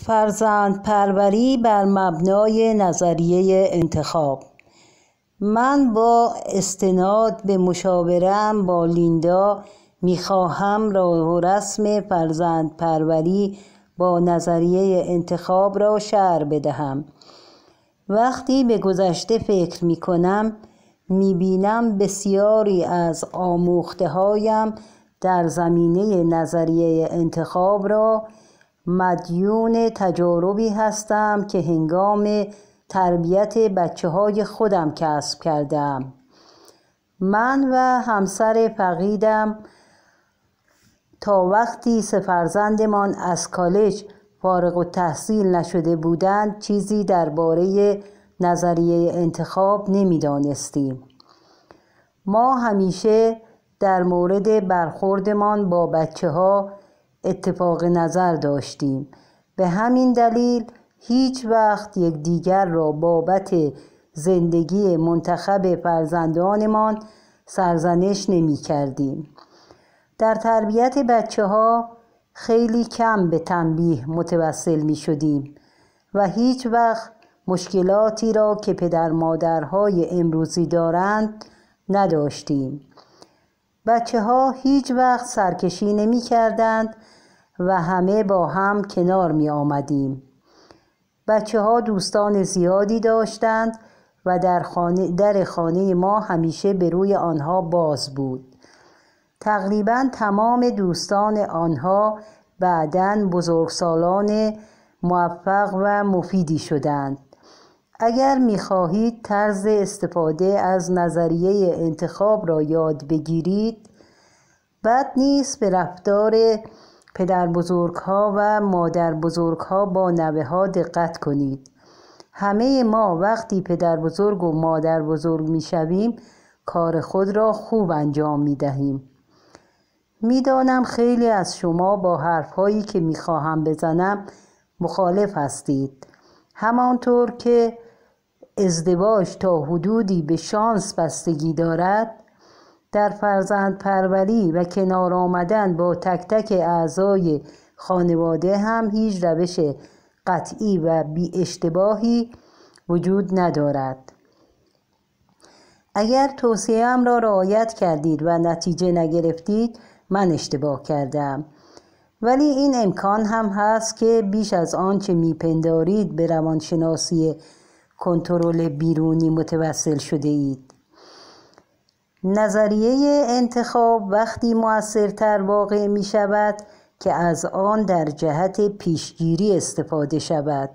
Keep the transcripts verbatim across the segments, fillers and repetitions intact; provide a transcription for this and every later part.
فرزندپروری بر مبنای نظریه انتخاب. من با استناد به مشاوره‌ام با لیندا می‌خواهم راه و رسم فرزندپروری با نظریه انتخاب را شرح بدهم. وقتی به گذشته فکر می‌کنم می‌بینم بسیاری از آموخته‌هایم در زمینه نظریه انتخاب را مدیون تجاربی هستم که هنگام تربیت بچه های خودم کسب کردم. من و همسر فقیدم تا وقتی سه فرزندمان از کالج فارغ التحصیل نشده بودند چیزی درباره نظریه انتخاب نمی دانستیم. ما همیشه در مورد برخوردمان با بچه ها اتفاق نظر داشتیم. به همین دلیل هیچ وقت یکدیگر را بابت زندگی منتخب فرزندانمان سرزنش نمی کردیم. در تربیت بچه ها خیلی کم به تنبیه متوسل می شدیم و هیچ وقت مشکلاتی را که پدر مادرهای امروزی دارند نداشتیم. بچه ها هیچ وقت سرکشی نمی کردند و همه با هم کنار می آمدیم. بچه ها دوستان زیادی داشتند و در خانه در خانه ما همیشه به روی آنها باز بود. تقریباً تمام دوستان آنها بعداً بزرگسالان موفق و مفیدی شدند. اگر می خواهید طرز استفاده از نظریه انتخاب را یاد بگیرید، بد نیست به رفتار پدر بزرگ ها و مادر بزرگ ها با نوه ها دقت کنید. همه ما وقتی پدر بزرگ و مادر بزرگ می شویم کار خود را خوب انجام می دهیم. می دانم خیلی از شما با حرف هایی که می خواهم بزنم مخالف هستید. همانطور که ازدواج تا حدودی به شانس بستگی دارد، در فرزندپروری و کنار آمدن با تک تک اعضای خانواده هم هیچ روش قطعی و بی اشتباهی وجود ندارد. اگر توصیه‌ام را رعایت کردید و نتیجه نگرفتید من اشتباه کردم، ولی این امکان هم هست که بیش از آنچه میپندارید به روانشناسی کنترل بیرونی متوسل شده اید. نظریه انتخاب وقتی مؤثرتر واقع می شود که از آن در جهت پیشگیری استفاده شود.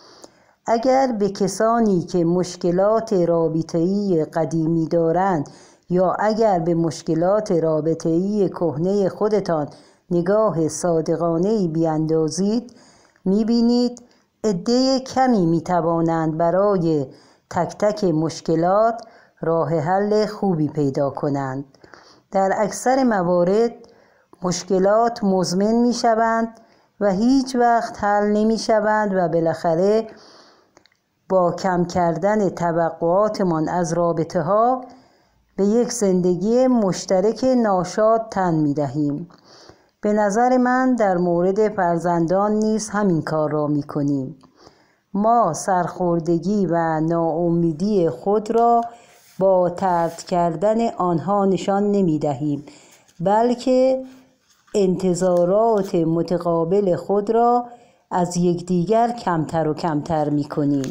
اگر به کسانی که مشکلات رابطه‌ای قدیمی دارند یا اگر به مشکلات رابطه‌ای کهنه خودتان نگاه صادقانه‌ای بیاندازید، می بینید عده کمی می توانند برای تک تک مشکلات راه حل خوبی پیدا کنند. در اکثر موارد مشکلات مزمن می شوند و هیچ وقت حل نمی شوند و بالاخره با کم کردن توقعاتمان از رابطه ها به یک زندگی مشترک ناشاد تن می دهیم. به نظر من در مورد فرزندان نیز همین کار را می کنیم. ما سرخوردگی و ناامیدی خود را با طرد کردن آنها نشان نمی دهیم، بلکه انتظارات متقابل خود را از یکدیگر کمتر و کمتر می کنیم.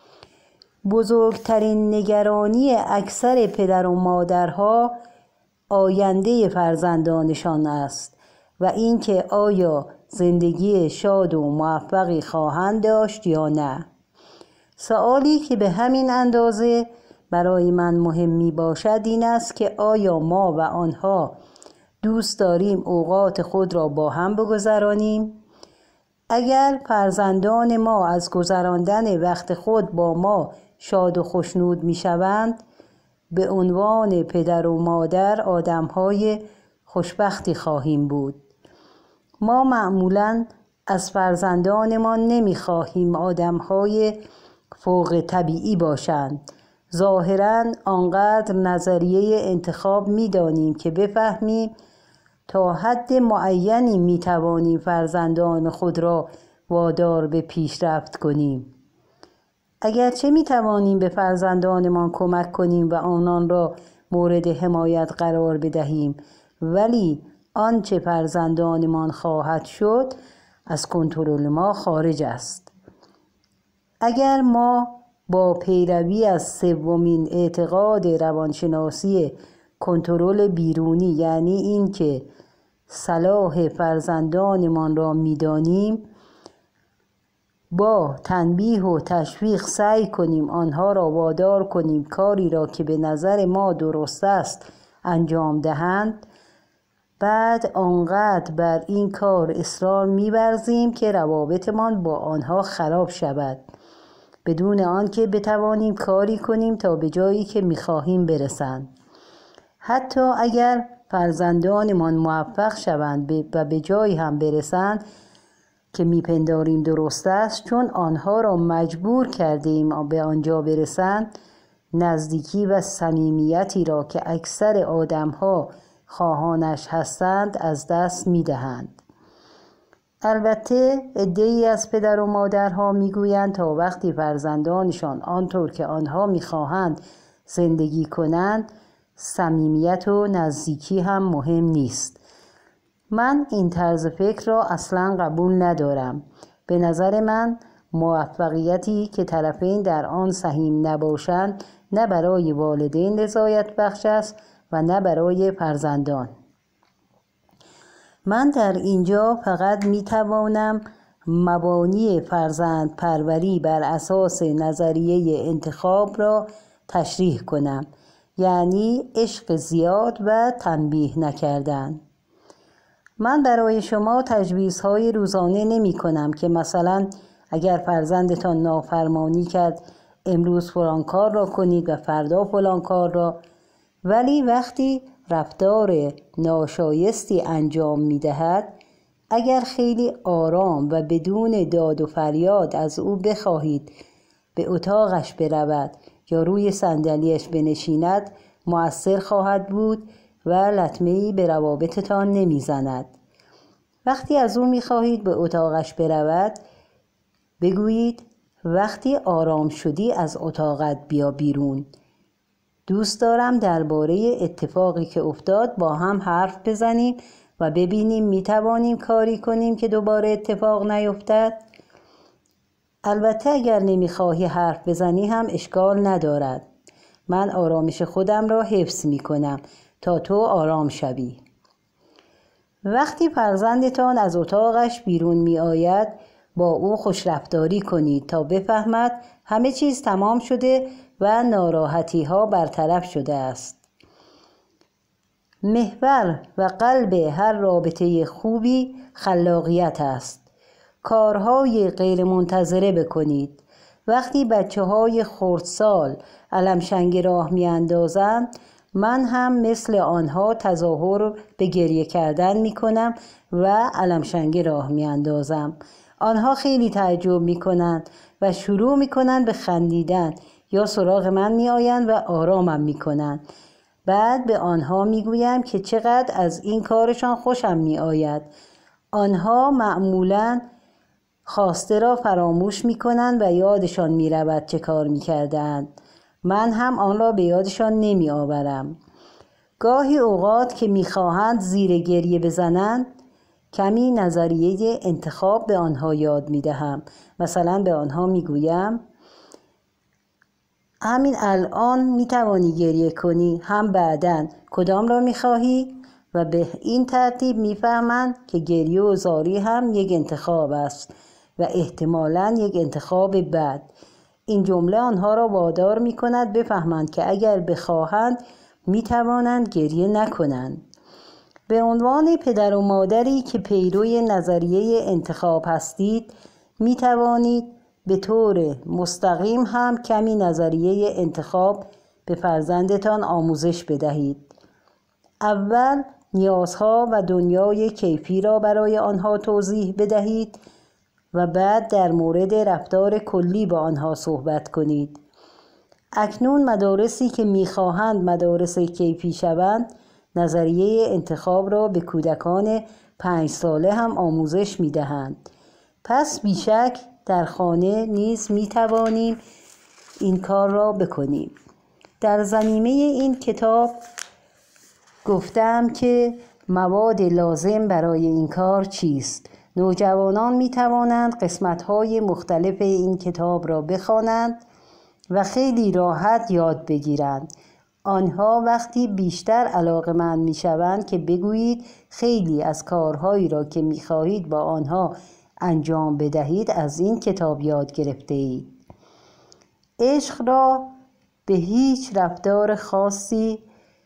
بزرگترین نگرانی اکثر پدر و مادرها آینده فرزندانشان است و اینکه آیا زندگی شاد و موفقی خواهند داشت یا نه. سوالی که به همین اندازه برای من مهم می باشد این است که آیا ما و آنها دوست داریم اوقات خود را با هم بگذرانیم؟ اگر فرزندان ما از گذراندن وقت خود با ما شاد و خوشنود می شوند، به عنوان پدر و مادر آدم‌های خوشبختی خواهیم بود. ما معمولاً از فرزندانمان نمی خواهیم آدم‌های فوق طبیعی باشند. ظاهراً آنقدر نظریه انتخاب می دانیم که بفهمیم تا حد معینی می توانیم فرزندان خود را وادار به پیشرفت کنیم. اگرچه می توانیم به فرزندانمان کمک کنیم و آنان را مورد حمایت قرار بدهیم، ولی آنچه فرزندانمان خواهد شد از کنترل ما خارج است. اگر ما با پیروی از سومین اعتقاد روانشناسی کنترل بیرونی، یعنی این که صلاح فرزندانمان را می‌دانیم، با تنبیه و تشویق سعی کنیم آنها را وادار کنیم کاری را که به نظر ما درست است انجام دهند، بعد آنقدر بر این کار اصرار می‌ورزیم که روابطمان با آنها خراب شود، بدون آنکه بتوانیم کاری کنیم تا به جایی که می‌خواهیم برسند. حتی اگر فرزندانمان موفق شوند و به جایی هم برسند که میپنداریم درست است، چون آنها را مجبور کرده ایم به آنجا برسند، نزدیکی و صمیمیتی را که اکثر آدم‌ها خواهانش هستند از دست می‌دهند. البته عده‌ای از پدر و مادرها میگویند تا وقتی فرزندانشان آنطور که آنها میخواهند زندگی کنند، صمیمیت و نزدیکی هم مهم نیست. من این طرز فکر را اصلاً قبول ندارم. به نظر من موفقیتی که طرفین در آن سهیم نباشند نه برای والدین رضایت بخش است و نه برای فرزندان. من در اینجا فقط می توانم مبانی فرزند پروری بر اساس نظریه انتخاب را تشریح کنم، یعنی عشق زیاد و تنبیه نکردن. من برای شما تجویزهای روزانه نمی کنم که مثلا اگر فرزندتان نافرمانی کرد امروز فلان کار را کنید و فردا فلان کار را، ولی وقتی رفتار ناشایستی انجام می دهد، اگر خیلی آرام و بدون داد و فریاد از او بخواهید به اتاقش برود یا روی صندلیش بنشیند، مؤثر خواهد بود و لطمه‌ای به روابطتان نمی زند. وقتی از او می خواهید به اتاقش برود، بگویید وقتی آرام شدی از اتاقت بیا بیرون. دوست دارم درباره اتفاقی که افتاد با هم حرف بزنیم و ببینیم می توانیم کاری کنیم که دوباره اتفاق نیفتد. البته اگر نمی خواهی حرف بزنی هم اشکال ندارد. من آرامش خودم را حفظ می کنم تا تو آرام شوی. وقتی فرزندتان از اتاقش بیرون می آید، با او خوشرفتاری کنید تا بفهمد همه چیز تمام شده و ناراحتی ها برطرف شده است. محور و قلب هر رابطه خوبی خلاقیت است. کارهای غیر منتظره بکنید. وقتی بچه های خردسال علمشنگ راه می اندازند، من هم مثل آنها تظاهر به گریه کردن می کنم و علمشنگ راه می اندازم. آنها خیلی تعجب می کنند و شروع می کنند به خندیدن یا سراغ من می آیند و آرامم می کنند. بعد به آنها می گویم که چقدر از این کارشان خوشم می آید. آنها معمولاً خواسته را فراموش می کنند و یادشان می رود چه کار می کردند. من هم آن را به یادشان نمی آورم. گاهی اوقات که می خواهند زیر گریه بزنند، کمی نظریه انتخاب به آنها یاد می دهم. مثلا به آنها می گویم همین الان می توانی گریه کنی، هم بعداً کدام را می خواهی؟ و به این ترتیب می فهمند که گریه و زاری هم یک انتخاب است و احتمالاً یک انتخاب بد. این جمله آنها را وادار می کند بفهمند که اگر بخواهند می توانند گریه نکنند. به عنوان پدر و مادری که پیروی نظریه انتخاب هستید، می توانید به طور مستقیم هم کمی نظریه انتخاب به فرزندتان آموزش بدهید. اول نیازها و دنیای کیفی را برای آنها توضیح بدهید و بعد در مورد رفتار کلی با آنها صحبت کنید. اکنون مدارسی که می‌خواهند مدارس کیفی شوند، نظریه انتخاب را به کودکان پنج ساله هم آموزش می‌دهند. پس بیشک در خانه نیز می توانیم این کار را بکنیم. در ضمیمه این کتاب گفتم که مواد لازم برای این کار چیست. نوجوانان می توانند قسمت‌های مختلف این کتاب را بخوانند و خیلی راحت یاد بگیرند. آنها وقتی بیشتر علاقه‌مند می‌شوند که بگویید خیلی از کارهایی را که می‌خواهید با آنها انجام بدهید از این کتاب یاد گرفته اید. عشق را به هیچ رفتار خاصی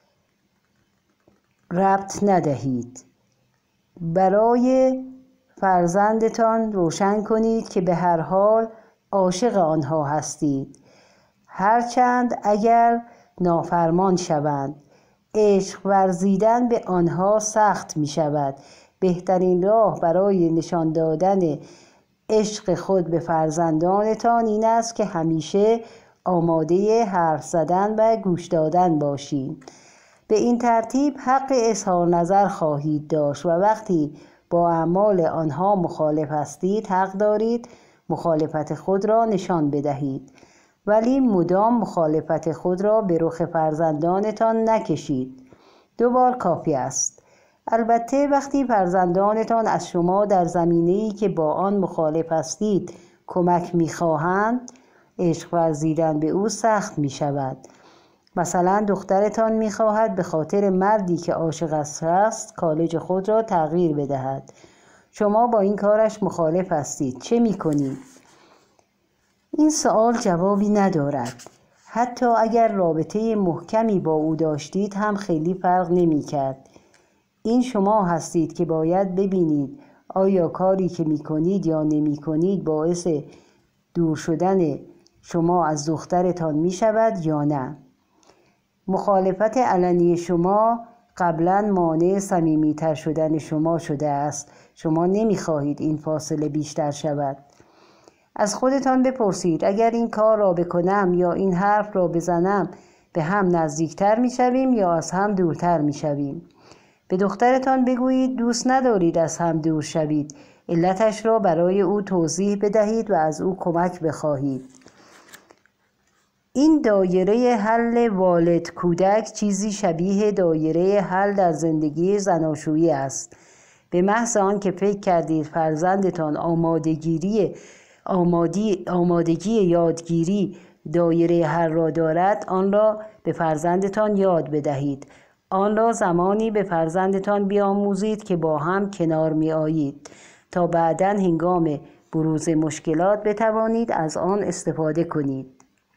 ربط ندهید. برای فرزندتان روشن کنید که به هر حال عاشق آنها هستید، هرچند اگر نافرمان شوند. عشق ورزیدن به آنها سخت می شود. بهترین راه برای نشان دادن عشق خود به فرزندانتان این است که همیشه آماده حرف زدن و گوش دادن باشید. به این ترتیب حق اظهار نظر خواهید داشت و وقتی با اعمال آنها مخالف هستید حق دارید مخالفت خود را نشان بدهید، ولی مدام مخالفت خود را به رخ فرزندانتان نکشید. دو بار کافی است. البته وقتی فرزندانتان از شما در زمینه‌ای که با آن مخالف هستید کمک می‌خواهند، عشق ورزیدن به او سخت می‌شود. مثلا دخترتان می‌خواهد به خاطر مردی که عاشق است کالج خود را تغییر بدهد. شما با این کارش مخالف هستید. چه می‌کنید؟ این سوال جوابی ندارد. حتی اگر رابطه محکمی با او داشتید هم خیلی فرق نمی‌کرد. این شما هستید که باید ببینید آیا کاری که می‌کنید یا نمی‌کنید باعث دور شدن شما از دخترتان می‌شود یا نه. مخالفت علنی شما قبلا مانع صمیمی‌تر شدن شما شده است. شما نمی‌خواهید این فاصله بیشتر شود. از خودتان بپرسید اگر این کار را بکنم یا این حرف را بزنم به هم نزدیکتر می‌شویم یا از هم دورتر می‌شویم. به دخترتان بگویید دوست ندارید از هم دور شوید. علتش را برای او توضیح بدهید و از او کمک بخواهید. این دایره حل والد کودک چیزی شبیه دایره حل در زندگی زناشویی است. به محض آن که فکر کردید فرزندتان آمادگیری آمادی آمادگی یادگیری دایره حل را دارد، آن را به فرزندتان یاد بدهید. آن را زمانی به فرزندتان بیاموزید که با هم کنار می آیید تا بعداً هنگام بروز مشکلات بتوانید از آن استفاده کنید.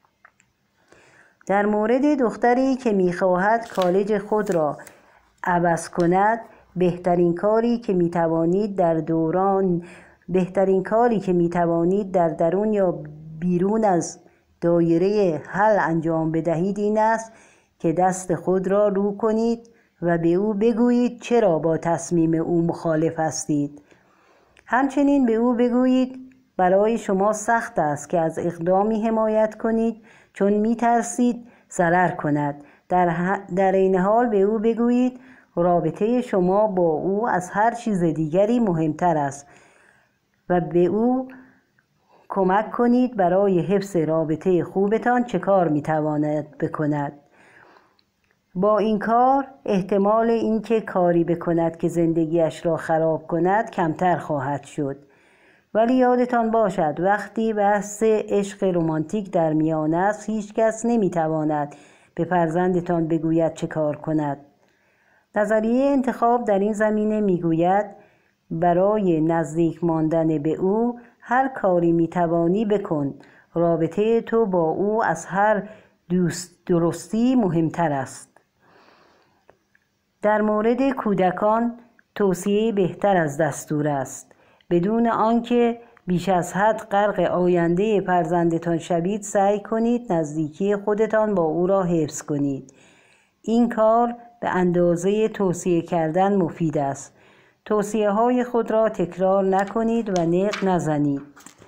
در مورد دختری که می خواهد کالج خود را عوض کند، بهترین کاری که می توانید در دوران بهترین کاری که می توانید در درون یا بیرون از دایره حل انجام بدهید این است که دست خود را رو کنید و به او بگویید چرا با تصمیم او مخالف هستید. همچنین به او بگویید برای شما سخت است که از اقدامی حمایت کنید چون می ترسید ضرر کند. در در این حال به او بگویید رابطه شما با او از هر چیز دیگری مهمتر است و به او کمک کنید برای حفظ رابطه خوبتان چه کار می تواند بکند. با این کار احتمال اینکه کاری بکند که زندگیش را خراب کند کمتر خواهد شد. ولی یادتان باشد وقتی بحث عشق رمانتیک در میان است هیچ کس نمی تواند به فرزندتان بگوید چه کار کند. نظریه انتخاب در این زمینه می گوید برای نزدیک ماندن به او هر کاری می توانی بکن. رابطه تو با او از هر دوست درستی مهمتر است. در مورد کودکان توصیه بهتر از دستور است. بدون آنکه بیش از حد غرق آینده فرزندتان شوید سعی کنید نزدیکی خودتان با او را حفظ کنید. این کار به اندازه توصیه کردن مفید است. توصیه های خود را تکرار نکنید و نق نزنید.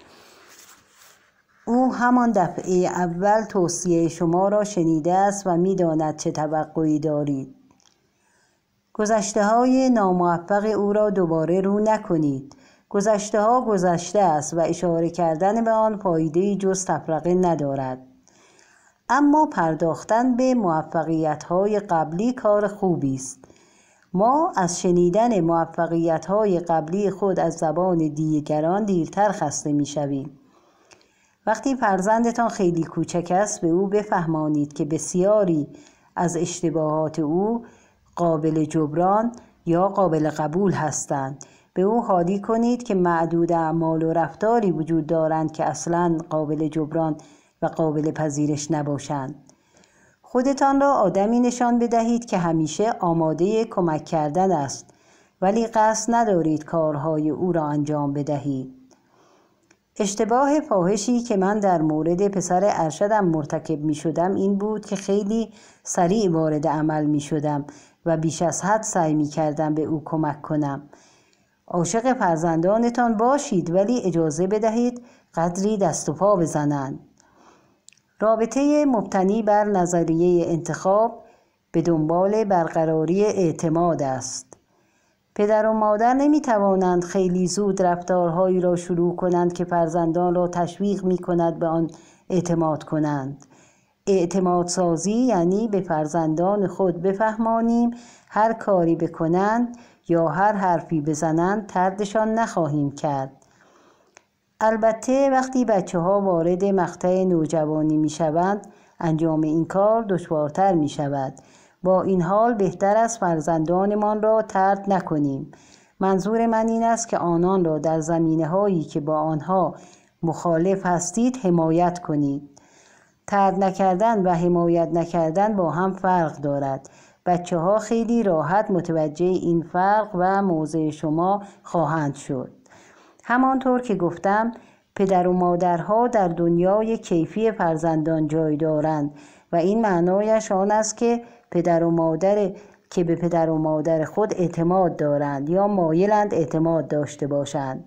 او همان دفعه اول توصیه شما را شنیده است و می داند چه توقعی دارید. گذشته های ناموفق او را دوباره رو نکنید. گذشته ها گذشته است و اشاره کردن به آن فایده‌ای جز تفرقه ندارد. اما پرداختن به موفقیت‌های قبلی کار خوبی است. ما از شنیدن موفقیت‌های قبلی خود از زبان دیگران دیرتر خسته می‌شویم. وقتی فرزندتان خیلی کوچک است به او بفهمانید که بسیاری از اشتباهات او قابل جبران یا قابل قبول هستند. به او حالی کنید که معدود اعمال و رفتاری وجود دارند که اصلاً قابل جبران و قابل پذیرش نباشند. خودتان را آدمی نشان بدهید که همیشه آماده کمک کردن است ولی قصد ندارید کارهای او را انجام بدهید. اشتباه فاحشی که من در مورد پسر ارشدم مرتکب می شدم این بود که خیلی سریع وارد عمل می شدم و بیش از حد سعی می کردم به او کمک کنم. عاشق فرزندانتان باشید ولی اجازه بدهید قدری دست و پا بزنند. رابطه مبتنی بر نظریه انتخاب به دنبال برقراری اعتماد است. پدر و مادر نمی توانند خیلی زود رفتارهایی را شروع کنند که فرزندان را تشویق می کند به آن اعتماد کنند. اعتماد سازی یعنی به فرزندان خود بفهمانیم هر کاری بکنند یا هر حرفی بزنند طردشان نخواهیم کرد. البته وقتی بچه ها وارد مقطع نوجوانی می شوند انجام این کار دشوارتر می شود. با این حال بهتر است فرزندانمان را طرد نکنیم. منظور من این است که آنان را در زمینه هایی که با آنها مخالف هستید حمایت کنید. طرد نکردن و حمایت نکردن با هم فرق دارد. بچه ها خیلی راحت متوجه این فرق و موضع شما خواهند شد. همانطور که گفتم پدر و مادرها در دنیای کیفی فرزندان جای دارند و این معنایش آن است که پدر و مادر که به پدر و مادر خود اعتماد دارند یا مایلند اعتماد داشته باشند.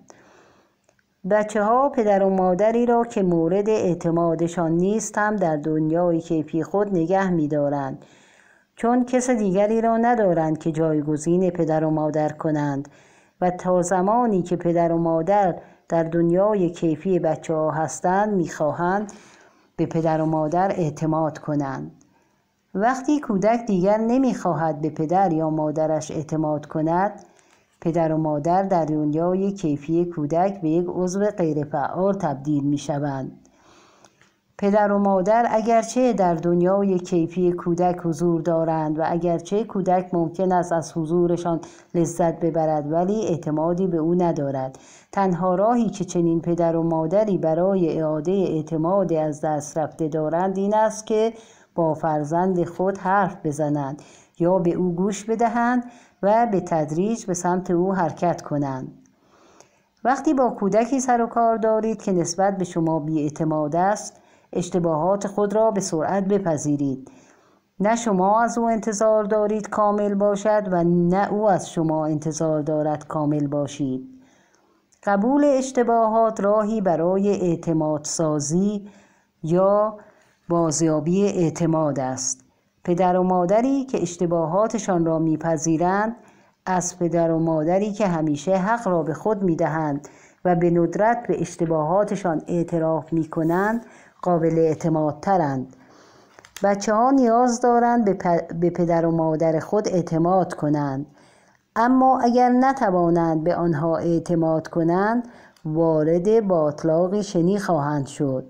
بچه ها پدر و مادری را که مورد اعتمادشان نیست هم در دنیای کیفی خود نگه می دارند چون کس دیگری را ندارند که جایگزین پدر و مادر کنند و تا زمانی که پدر و مادر در دنیای کیفی بچه ها هستند می خواهند به پدر و مادر اعتماد کنند. وقتی کودک دیگر نمی خواهد به پدر یا مادرش اعتماد کند پدر و مادر در دنیای کیفی کودک به یک عضو غیرفعال تبدیل می شوند. پدر و مادر اگرچه در دنیای کیفی کودک حضور دارند و اگرچه کودک ممکن است از حضورشان لذت ببرد ولی اعتمادی به او ندارد. تنها راهی که چنین پدر و مادری برای اعاده اعتماد از دست رفته دارند این است که با فرزند خود حرف بزنند یا به او گوش بدهند و به تدریج به سمت او حرکت کنند. وقتی با کودکی سر و کار دارید که نسبت به شما بی‌اعتماد است اشتباهات خود را به سرعت بپذیرید. نه شما از او انتظار دارید کامل باشد و نه او از شما انتظار دارد کامل باشید. قبول اشتباهات راهی برای اعتماد سازی یا بازیابی اعتماد است. پدر و مادری که اشتباهاتشان را میپذیرند از پدر و مادری که همیشه حق را به خود میدهند و به ندرت به اشتباهاتشان اعتراف میکنند قابل اعتماد ترند. بچه ها نیاز دارند به پدر و مادر خود اعتماد کنند اما اگر نتوانند به آنها اعتماد کنند وارد باطلاقی شنی خواهند شد.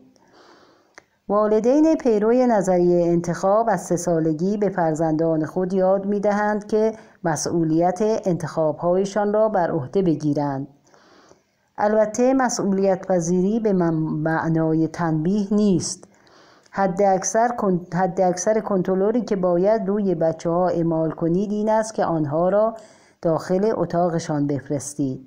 والدین پیروی نظریه انتخاب از سه سالگی به فرزندان خود یاد می دهند که مسئولیت انتخاب‌هایشان را بر عهده بگیرند. البته مسئولیت پذیری به معنای تنبیه نیست. حد اکثر حد اکثر کنترلی که باید روی بچه ها اعمال کنید این است که آنها را داخل اتاقشان بفرستید.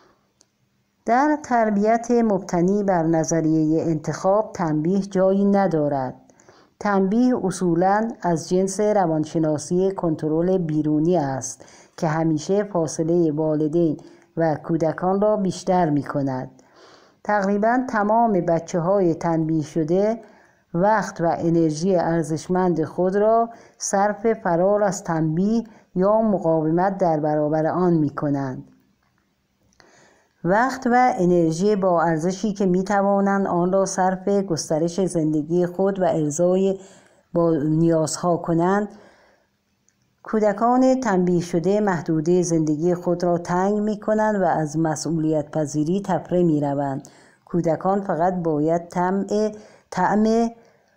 در تربیت مبتنی بر نظریه انتخاب تنبیه جایی ندارد. تنبیه اصولاً از جنس روانشناسی کنترل بیرونی است که همیشه فاصله والدین و کودکان را بیشتر می کند. تقریباً تمام بچه های تنبیه شده وقت و انرژی ارزشمند خود را صرف فرار از تنبیه یا مقاومت در برابر آن می کنند. وقت و انرژی با ارزشی که می توانند آن را صرف گسترش زندگی خود و ارضای با نیازها کنند. کودکان تنبیه شده محدوده زندگی خود را تنگ می کنند و از مسئولیت پذیری تفره می روند. کودکان فقط باید طعم طعم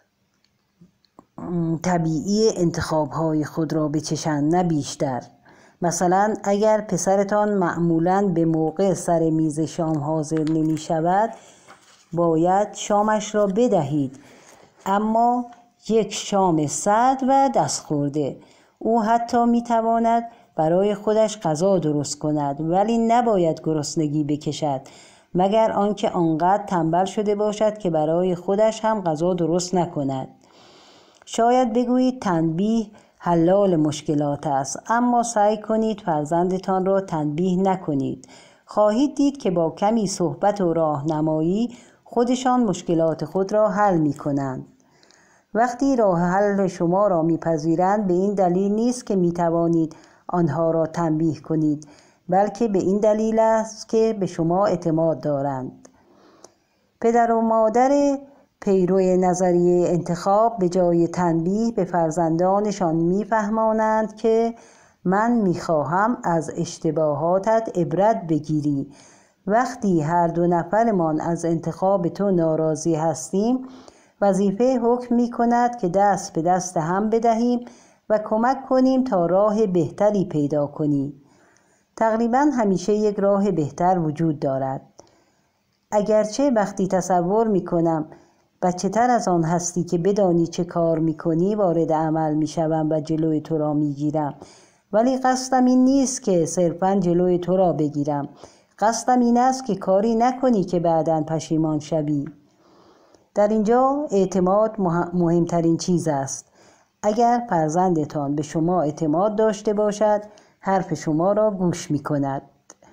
طبیعی انتخاب‌های خود را بچشند، نه بیشتر. مثلا اگر پسرتان معمولاً به موقع سر میز شام حاضر نمی شود، باید شامش را بدهید، اما یک شام سرد و دستخورده. او حتی می تواند برای خودش غذا درست کند، ولی نباید گرسنگی بکشد مگر آنکه آنقدر تنبل شده باشد که برای خودش هم غذا درست نکند. شاید بگویید تنبیه حلال مشکلات است، اما سعی کنید فرزندتان را تنبیه نکنید. خواهید دید که با کمی صحبت و راهنمایی خودشان مشکلات خود را حل می کنند. وقتی راه حل شما را میپذیرند به این دلیل نیست که میتوانید آنها را تنبیه کنید، بلکه به این دلیل است که به شما اعتماد دارند. پدر و مادر پیرو نظریه انتخاب به جای تنبیه به فرزندانشان میفهمانند که من میخواهم از اشتباهاتت عبرت بگیری. وقتی هر دو نفرمان از انتخاب تو ناراضی هستیم، وظیفه حکم می کند که دست به دست هم بدهیم و کمک کنیم تا راه بهتری پیدا کنی. تقریبا همیشه یک راه بهتر وجود دارد. اگرچه وقتی تصور می کنم بچه تر از آن هستی که بدانی چه کار می کنی، وارد عمل می شوم و جلوی تو را می گیرم. ولی قصدم این نیست که صرفاً جلوی تو را بگیرم. قصدم این است که کاری نکنی که بعداً پشیمان شوی. در اینجا اعتماد مهمترین چیز است. اگر فرزندتان به شما اعتماد داشته باشد، حرف شما را گوش می کند.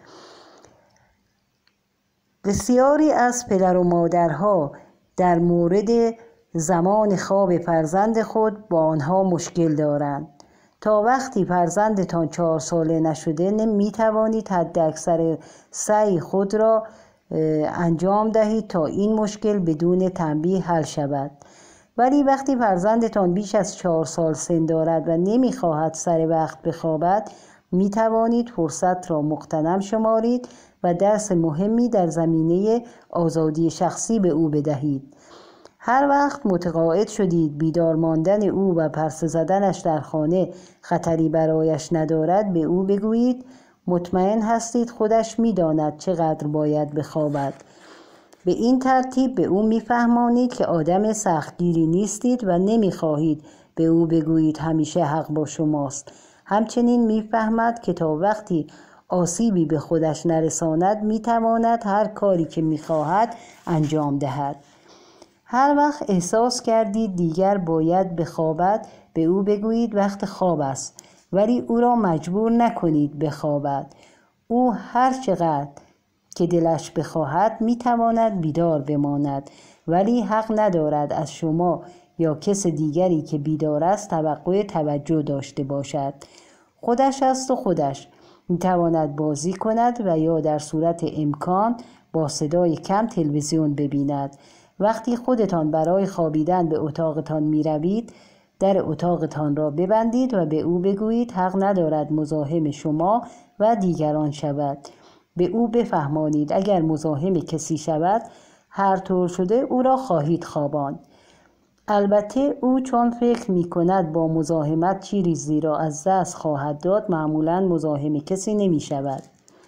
بسیاری از پدر و مادرها در مورد زمان خواب فرزند خود با آنها مشکل دارند. تا وقتی فرزندتان چهار ساله نشده نمی توانید حد اکثر سعی خود را انجام دهید تا این مشکل بدون تنبیه حل شود. ولی وقتی فرزندتان بیش از چهار سال سن دارد و نمیخواهد سر وقت بخوابد، می توانید فرصت را مغتنم شمارید و درس مهمی در زمینه آزادی شخصی به او بدهید. هر وقت متقاعد شدید بیدار ماندن او و پرسه زدنش در خانه خطری برایش ندارد، به او بگویید مطمئن هستید خودش می‌داند چقدر باید بخوابد. به این ترتیب به او می‌فهمانید که آدم سختگیری نیستید و نمی‌خواهید به او بگویید همیشه حق با شماست. همچنین می‌فهمد که تا وقتی آسیبی به خودش نرساند می‌تواند هر کاری که می‌خواهد انجام دهد. هر وقت احساس کردید دیگر باید بخوابد، به او بگویید وقت خواب است، ولی او را مجبور نکنید بخوابد. او هر چقدر که دلش بخواهد میتواند بیدار بماند، ولی حق ندارد از شما یا کس دیگری که بیدار است توقع توجه داشته باشد. خودش است و خودش میتواند بازی کند و یا در صورت امکان با صدای کم تلویزیون ببیند. وقتی خودتان برای خوابیدن به اتاقتان می روید، در اتاقتان را ببندید و به او بگویید حق ندارد مزاحم شما و دیگران شود. به او بفهمانید اگر مزاحم کسی شود، هر طور شده او را خواهید خواباند. البته او چون فکر می کند با مزاحمت چیزی را از دست خواهد داد، معمولاً مزاحم کسی نمی شود.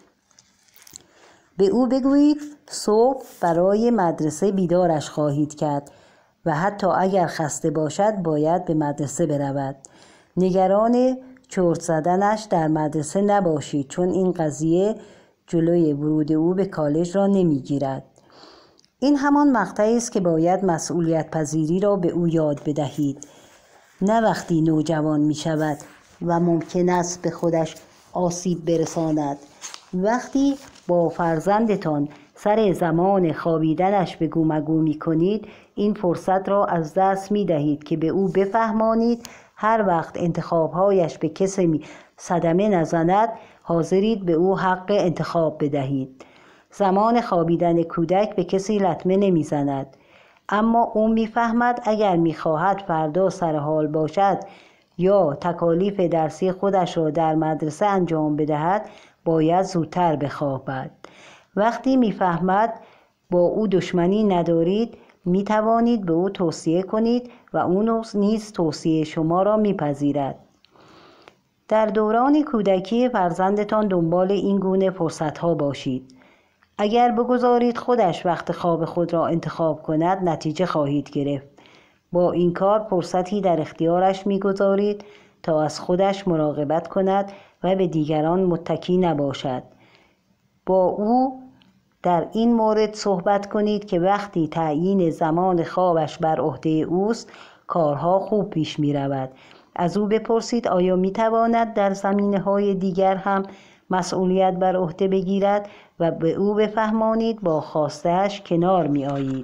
به او بگویید صبح برای مدرسه بیدارش خواهید کرد و حتی اگر خسته باشد باید به مدرسه برود. نگران چرت زدنش در مدرسه نباشید، چون این قضیه جلوی ورود او به کالج را نمیگیرد. این همان مقطعی است که باید مسئولیت پذیری را به او یاد بدهید، نه وقتی نوجوان می شود و ممکن است به خودش آسیب برساند. وقتی با فرزندتان سر زمان خوابیدنش بگو مگو می کنید، این فرصت را از دست می دهید که به او بفهمانید هر وقت انتخابهایش به کسی صدمه نزند، حاضرید به او حق انتخاب بدهید. زمان خوابیدن کودک به کسی لطمه نمیزند، اما او میفهمد اگر میخواهد فردا سرحال باشد یا تکالیف درسی خودش را در مدرسه انجام بدهد باید زودتر بخوابد. وقتی میفهمد با او دشمنی ندارید میتوانید به او توصیه کنید و او نیز توصیه شما را میپذیرد. در دوران کودکی فرزندتان دنبال این گونه فرصتها باشید. اگر بگذارید خودش وقت خواب خود را انتخاب کند نتیجه خواهید گرفت. با این کار فرصتی در اختیارش میگذارید تا از خودش مراقبت کند و به دیگران متکی نباشد. با او در این مورد صحبت کنید که وقتی تعیین زمان خوابش بر عهده اوست کارها خوب پیش می رود. از او بپرسید آیا می تواند در زمینه‌های دیگر هم مسئولیت بر عهده بگیرد و به او بفهمانید با خواسته‌اش کنار می آیید.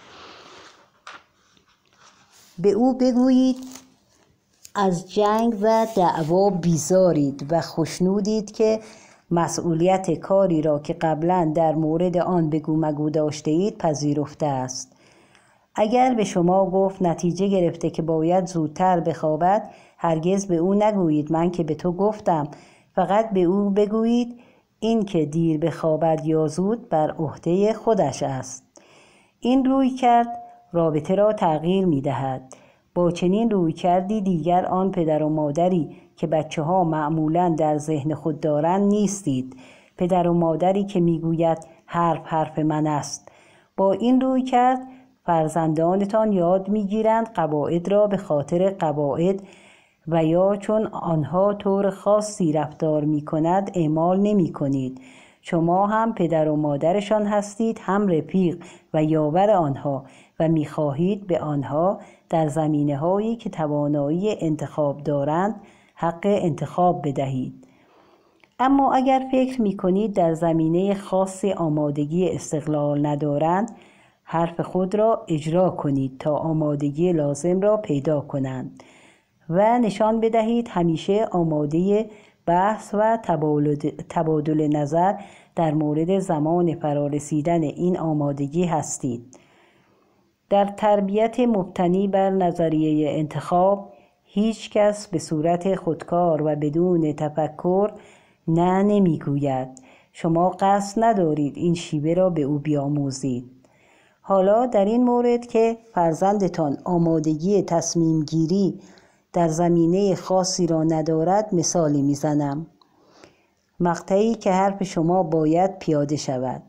به او بگویید از جنگ و دعوا بیزارید و خوشنودید که مسئولیت کاری را که قبلا در مورد آن بگو مگو داشته اید پذیرفته است. اگر به شما گفت نتیجه گرفته که باید زودتر بخوابد، هرگز به او نگویید من که به تو گفتم. فقط به او بگویید این که دیر بخوابد یا زود بر عهده خودش است. این روی کرد رابطه را تغییر می دهد. با چنین روی کردی دیگر آن پدر و مادری که بچه ها معمولاً در ذهن خود دارند نیستید. پدر و مادری که می گوید حرف حرف من است. با این روی کرد فرزندانتان یاد می گیرند قواعد را به خاطر قواعد و یا چون آنها طور خاصی رفتار می کند اعمال نمی کنید. شما هم پدر و مادرشان هستید، هم رفیق و یاور آنها و می خواهید به آنها در زمینه هایی که توانایی انتخاب دارند حق انتخاب بدهید. اما اگر فکر می کنید در زمینه خاصی آمادگی استقلال ندارند، حرف خود را اجرا کنید تا آمادگی لازم را پیدا کنند و نشان بدهید همیشه آماده بحث و تبادل نظر در مورد زمان فرارسیدن این آمادگی هستید. در تربیت مبتنی بر نظریه انتخاب هیچ کس به صورت خودکار و بدون تفکر نه نمیگوید. شما قصد ندارید این شیوه را به او بیاموزید. حالا در این مورد که فرزندتان آمادگی تصمیم گیری در زمینه خاصی را ندارد مثالی میزنم. مقطعی که حرف شما باید پیاده شود.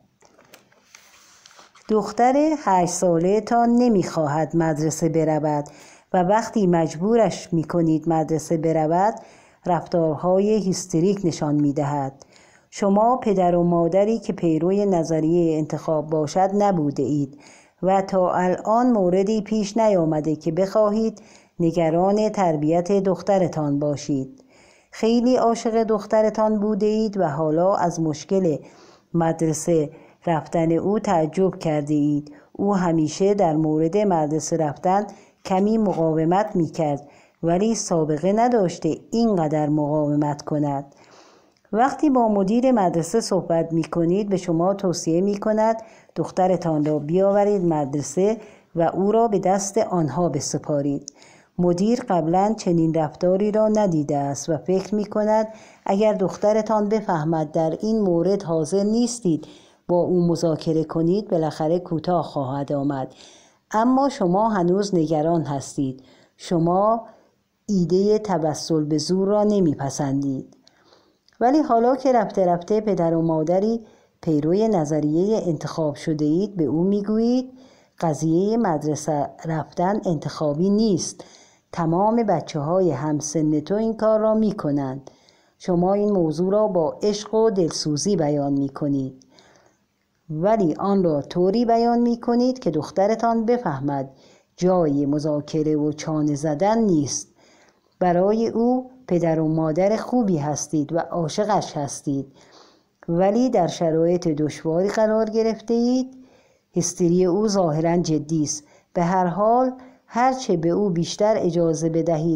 دختر هشت ساله تان نمیخواهد مدرسه برود و وقتی مجبورش میکنید مدرسه برود رفتارهای هیستریک نشان میدهد. شما پدر و مادری که پیروی نظریه انتخاب باشد نبوده اید و تا الان موردی پیش نیامده که بخواهید نگران تربیت دخترتان باشید. خیلی عاشق دخترتان بوده اید و حالا از مشکل مدرسه رفتن او تعجب کرده اید. او همیشه در مورد مدرسه رفتن کمی مقاومت میکرد ولی سابقه نداشته اینقدر مقاومت کند. وقتی با مدیر مدرسه صحبت می کنید به شما توصیه می کند دخترتان را بیاورید مدرسه و او را به دست آنها بسپارید. مدیر قبلا چنین رفتاری را ندیده است و فکر می کند اگر دخترتان بفهمد در این مورد حاضر نیستید با او مذاکره کنید بالاخره کوتاه خواهد آمد. اما شما هنوز نگران هستید. شما ایده توسل به زور را نمی پسندید. ولی حالا که رفته رفته پدر و مادری پیروی نظریه انتخاب شده اید به او میگویید قضیه مدرسه رفتن انتخابی نیست. تمام بچه های همسن تو این کار را می کنند. شما این موضوع را با عشق و دلسوزی بیان می کنید ولی آن را طوری بیان می کنید که دخترتان بفهمد جای مذاکره و چانه زدن نیست. برای او پدر و مادر خوبی هستید و عاشقش هستید ولی در شرایط دشواری قرار گرفته اید. هیستری او ظاهراً جدی است. به هر حال هرچه به او بیشتر اجازه بدهید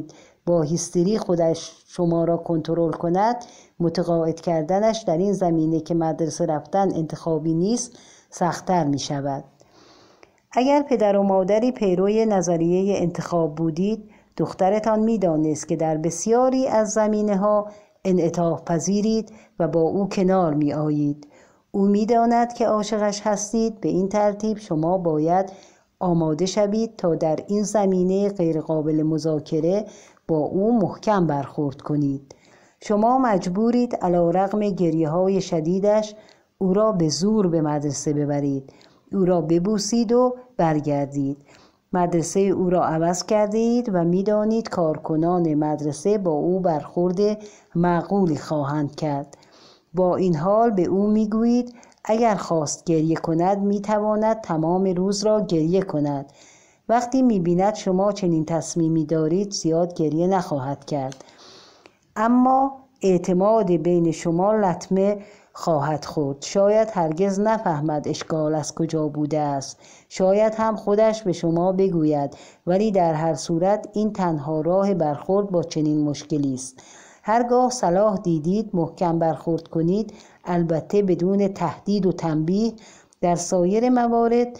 با هیستری خودش شما را کنترل کند، متقاعد کردنش در این زمینه که مدرسه رفتن انتخابی نیست سخت‌تر می شود. اگر پدر و مادری پیروی نظریه انتخاب بودید، دخترتان می دانست که در بسیاری از زمینه ها انعطاف پذیرید و با او کنار می آیید. او می داند که عاشقش هستید. به این ترتیب شما باید آماده شوید تا در این زمینه غیرقابل مذاکره با او محکم برخورد کنید. شما مجبورید علیرغم گریه های شدیدش او را به زور به مدرسه ببرید، او را ببوسید و برگردید. مدرسه او را عوض کرده اید و می دانید کارکنان مدرسه با او برخورد معقولی خواهند کرد. با این حال به او می گویید اگر خواست گریه کند می تواند تمام روز را گریه کند. وقتی می بیند شما چنین تصمیمی دارید زیاد گریه نخواهد کرد، اما اعتماد بین شما لطمه خواهد خورد. شاید هرگز نفهمد اشکال از کجا بوده است، شاید هم خودش به شما بگوید، ولی در هر صورت این تنها راه برخورد با چنین مشکلی است. هرگاه صلاح دیدید محکم برخورد کنید، البته بدون تهدید و تنبیه. در سایر موارد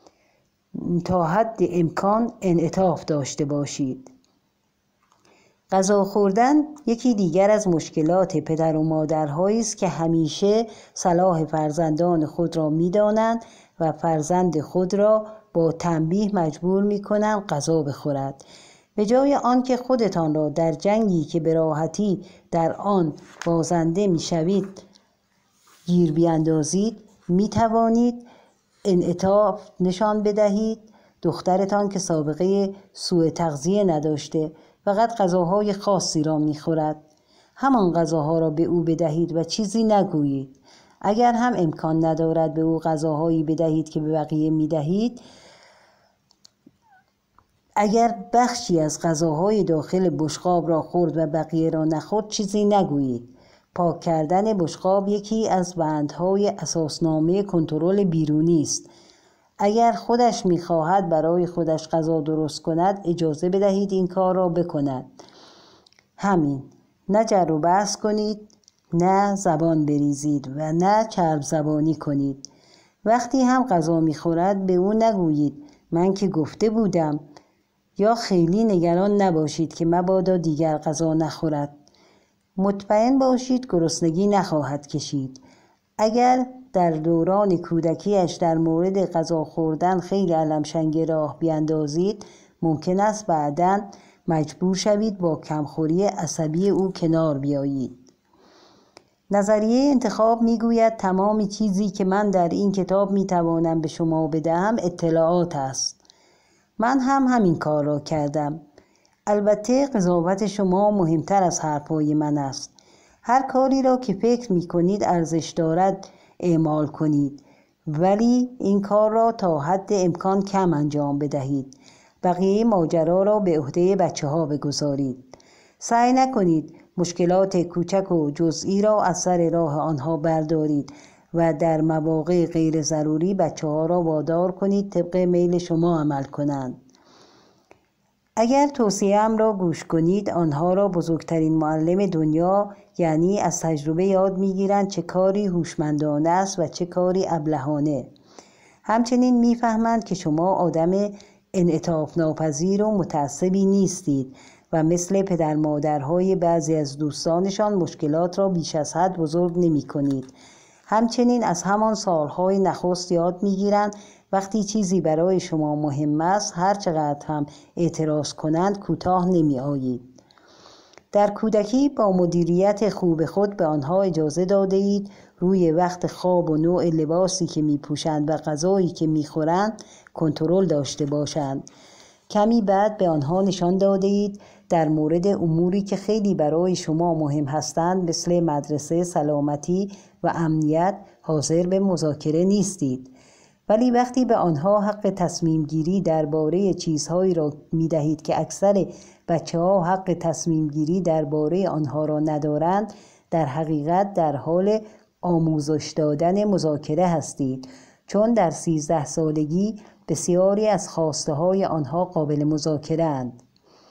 تا حد امکان انعطاف داشته باشید. غذا خوردن یکی دیگر از مشکلات پدر و مادرهایی است که همیشه صلاح فرزندان خود را می‌دانند و فرزند خود را با تنبیه مجبور می‌کنند غذا بخورد. به جای آنکه خودتان را در جنگی که به راحتی در آن بازنده می‌شوید گیر بیاندازید، می‌توانید انعطاف نشان بدهید. دخترتان که سابقه سوء تغذیه نداشته، فقط غذاهای خاصی را می‌خورد، همان غذاها را به او بدهید و چیزی نگویید. اگر هم امکان ندارد به او غذاهایی بدهید که به بقیه می‌دهید، اگر بخشی از غذاهای داخل بشقاب را خورد و بقیه را نخورد چیزی نگویید. پاک کردن بشقاب یکی از بندهای اساسنامه کنترل بیرونی است. اگر خودش می‌خواهد برای خودش غذا درست کند، اجازه بدهید این کار را بکند. همین. نه جر و بحث کنید، نه زبان بریزید و نه چرب زبانی کنید. وقتی هم غذا می‌خورد به او نگویید من که گفته بودم، یا خیلی نگران نباشید که مبادا دیگر غذا نخورد. مطمئن باشید گرسنگی نخواهد کشید. اگر در دوران کودکیش در مورد غذا خوردن خیلی علمشنگ راه بیاندازید، ممکن است بعداً مجبور شوید با کمخوری عصبی او کنار بیایید. نظریه انتخاب میگوید تمام چیزی که من در این کتاب میتوانم به شما بدهم اطلاعات است. من هم همین کار را کردم. البته قضاوت شما مهمتر از حرفهای من است. هر کاری را که فکر میکنید ارزش دارد اعمال کنید، ولی این کار را تا حد امکان کم انجام بدهید. بقیه ماجرا را به عهده بچه ها بگذارید. سعی نکنید مشکلات کوچک و جزئی را از سر راه آنها بردارید و در مواقع غیر ضروری بچه ها را وادار کنید طبق میل شما عمل کنند. اگر توصیه‌ام را گوش کنید، آنها را بزرگترین معلم دنیا، یعنی از تجربه یاد میگیرند چه کاری هوشمندانه است و چه کاری ابلهانه. همچنین میفهمند که شما آدم انعطاف ناپذیر و متعصبی نیستید و مثل پدر مادرهای بعضی از دوستانشان مشکلات را بیش از حد بزرگ نمی کنید. همچنین از همان سالهای نخست یاد میگیرند وقتی چیزی برای شما مهم است، هر چقدر هم اعتراض کنند کوتاه نمی آیید. در کودکی با مدیریت خوب خود به آنها اجازه داده اید روی وقت خواب و نوع لباسی که می پوشند و غذایی که می خورند کنترل داشته باشند. کمی بعد به آنها نشان داده اید در مورد اموری که خیلی برای شما مهم هستند مثل مدرسه، سلامتی و امنیت حاضر به مذاکره نیستید. ولی وقتی به آنها حق تصمیم گیری درباره چیزهایی را می دهید که اکثر بچه ها حق تصمیم گیری درباره آنها را ندارند، در حقیقت در حال آموزش دادن مذاکره هستید، چون در سیزده سالگی بسیاری از خواسته های آنها قابل مذاکره اند.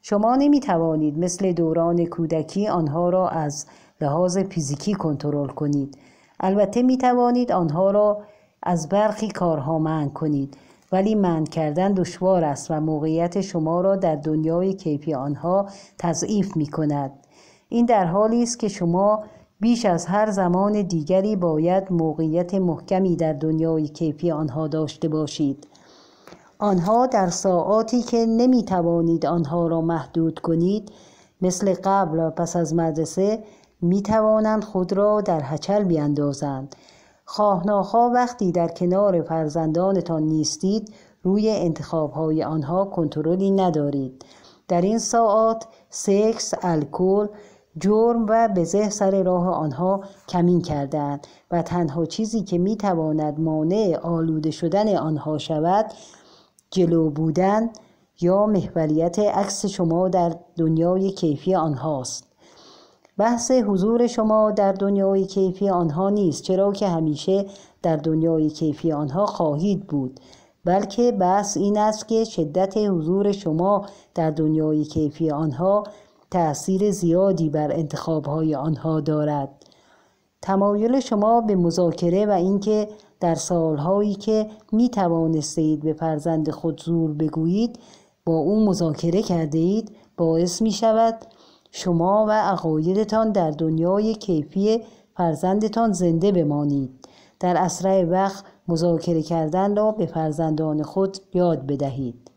شما نمی توانید مثل دوران کودکی آنها را از لحاظ فیزیکی کنترل کنید. البته می توانید آنها را از برخی کارها منع کنید، ولی منع کردن دشوار است و موقعیت شما را در دنیای کیفی آنها تضعیف می کند. این در حالی است که شما بیش از هر زمان دیگری باید موقعیت محکمی در دنیای کیفی آنها داشته باشید. آنها در ساعاتی که نمی توانید آنها را محدود کنید، مثل قبل و پس از مدرسه، می توانند خود را در هچل بیندازند. خواهناخواه وقتی در کنار فرزندانتان نیستید، روی انتخاب‌های آنها کنترلی ندارید. در این ساعات سکس، الکل، جرم و بزه سر راه آنها کمین کردند و تنها چیزی که می تواند مانع آلوده شدن آنها شود، جلو بودن یا محوریت عکس شما در دنیای کیفی آنهاست. بحث حضور شما در دنیای کیفی آنها نیست، چرا که همیشه در دنیای کیفی آنها خواهید بود، بلکه بحث این است که شدت حضور شما در دنیای کیفی آنها تأثیر زیادی بر انتخاب‌های آنها دارد. تمایل شما به مذاکره و اینکه در سالهایی که می توانستید به فرزند خود زور بگویید با او مذاکره کرده اید، باعث می شود شما و عقایدتان در دنیای کیفی فرزندتان زنده بمانید. در اسرع وقت مذاکره کردن را به فرزندان خود یاد بدهید.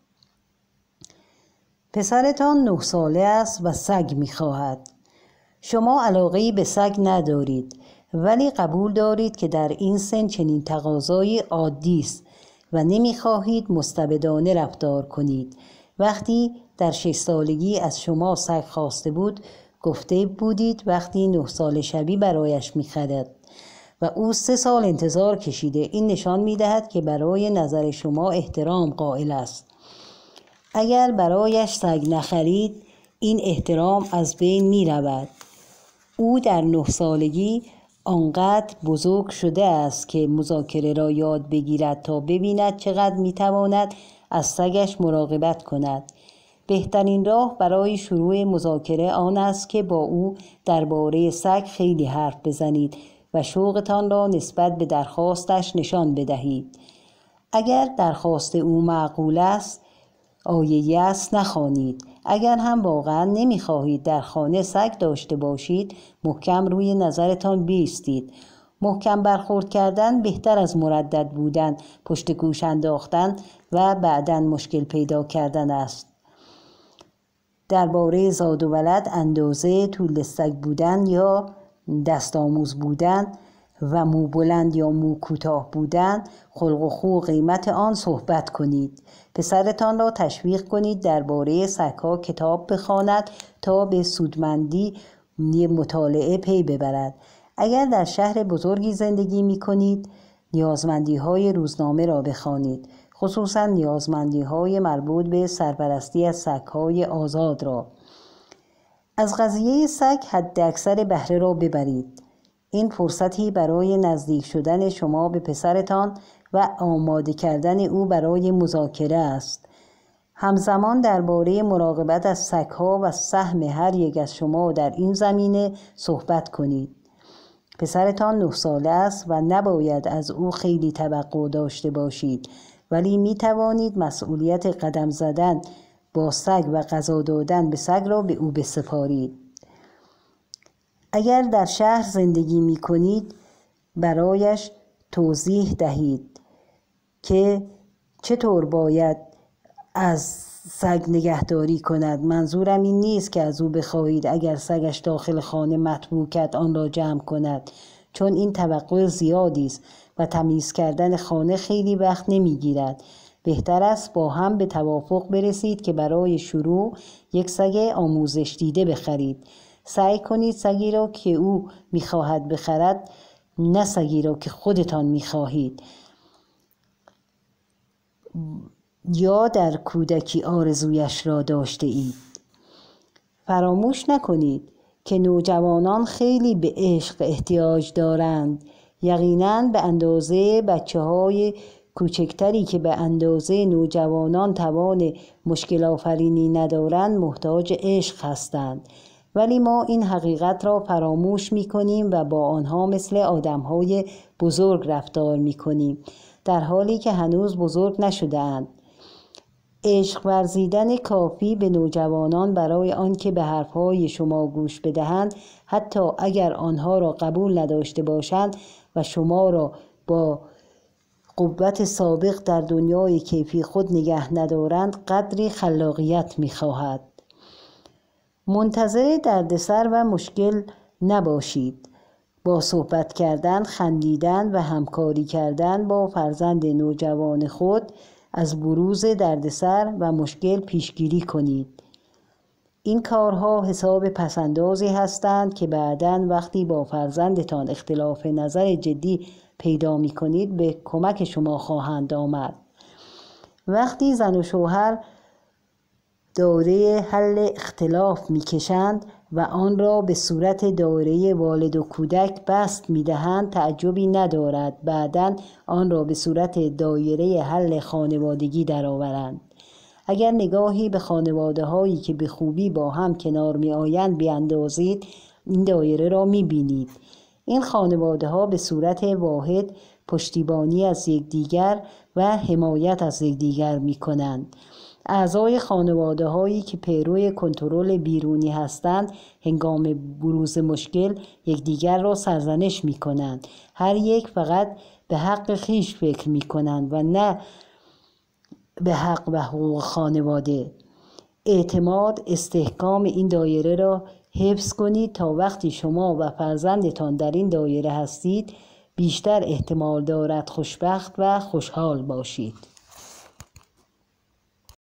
پسرتان نه ساله است و سگ می خواهد. شما علاقه‌ای به سگ ندارید، ولی قبول دارید که در این سن چنین تقاضایی عادی است و نمی خواهید مستبدانه رفتار کنید. وقتی در شش سالگی از شما سگ خواسته بود، گفته بودید وقتی نه سال شوی برایش می خرد و او سه سال انتظار کشیده. این نشان می دهد که برای نظر شما احترام قائل است. اگر برایش سگ نخرید، این احترام از بین می رود. او در نه سالگی آنقدر بزرگ شده است که مذاکره را یاد بگیرد تا ببیند چقدر می تواند از سگش مراقبت کند. بهترین راه برای شروع مذاکره آن است که با او درباره سگ خیلی حرف بزنید و شوقتان را نسبت به درخواستش نشان بدهید. اگر درخواست او معقول است، آیه یأس نخوانید. اگر هم واقعا نمیخواهید در خانه سگ داشته باشید، محکم روی نظرتان بایستید. محکم برخورد کردن بهتر از مردد بودن، پشت گوش انداختن و بعداً مشکل پیدا کردن است. درباره زاد و ولد، اندازه طول سگ بودن یا دست آموز بودن و مو بلند یا مو کوتاه بودن، خلق و خو قیمت آن صحبت کنید. پسرتان را تشویق کنید درباره سگ‌ها کتاب بخواند تا به سودمندی مطالعه پی ببرد. اگر در شهر بزرگی زندگی می کنید، نیازمندی های روزنامه را بخوانید، خصوصا نیازمندی های مربوط به سرپرستی از سگ‌های آزاد را. از قضیه سگ حد اکثر بهره را ببرید. این فرصتی برای نزدیک شدن شما به پسرتان و آماده کردن او برای مذاکره است. همزمان درباره مراقبت از سگ‌ها و سهم هر یک از شما در این زمینه صحبت کنید. پسرتان نه ساله است و نباید از او خیلی توقع داشته باشید، ولی می توانید مسئولیت قدم زدن با سگ و غذا دادن به سگ را به او بسپارید. اگر در شهر زندگی می کنید، برایش توضیح دهید که چطور باید از سگ نگهداری کند. منظورم این نیست که از او بخواهید اگر سگش داخل خانه متروکد آن را جمع کند، چون این توقع زیادی است و تمیز کردن خانه خیلی وقت نمیگیرد. بهتر است با هم به توافق برسید که برای شروع یک سگ آموزش دیده بخرید. سعی کنید سگی را که او میخواهد بخرد، نه سگی را که خودتان میخواهید یا در کودکی آرزویش را داشته اید. فراموش نکنید که نوجوانان خیلی به عشق احتیاج دارند، یقیناً به اندازه بچه های کوچکتری که به اندازه نوجوانان توان مشکل آفرینی ندارند محتاج عشق هستند، ولی ما این حقیقت را فراموش می کنیم و با آنها مثل آدمهای بزرگ رفتار می کنیم، در حالی که هنوز بزرگ نشده اند. عشق ورزیدن کافی به نوجوانان برای آنکه به حرفهای شما گوش بدهند، حتی اگر آنها را قبول نداشته باشند و شما را با قوت سابق در دنیای کیفی خود نگه ندارند، قدری خلاقیت می‌خواهد. منتظر دردسر و مشکل نباشید. با صحبت کردن، خندیدن و همکاری کردن با فرزند نوجوان خود از بروز دردسر و مشکل پیشگیری کنید. این کارها حساب پسندازی هستند که بعداً وقتی با فرزندتان اختلاف نظر جدی پیدا می کنید به کمک شما خواهند آمد. وقتی زن و شوهر دوره حل اختلاف می کشند و آن را به صورت دوره والد و کودک بست می دهند، تعجبی ندارد بعداً آن را به صورت دایره حل خانوادگی درآورند. اگر نگاهی به خانواده هایی که به خوبی با هم کنار می آیند بیاندازید، این دایره را می بینید. این خانواده ها به صورت واحد پشتیبانی از یکدیگر و حمایت از یکدیگر می کنند. اعضای خانواده هایی که پیرو کنترل بیرونی هستند هنگام بروز مشکل یکدیگر را سرزنش می کنند. هر یک فقط به حق خویش فکر می کنند و نه به حق و حقوق خانواده. اعتماد، استحکام این دایره را حفظ کنید تا وقتی شما و فرزندتان در این دایره هستید بیشتر احتمال دارد خوشبخت و خوشحال باشید.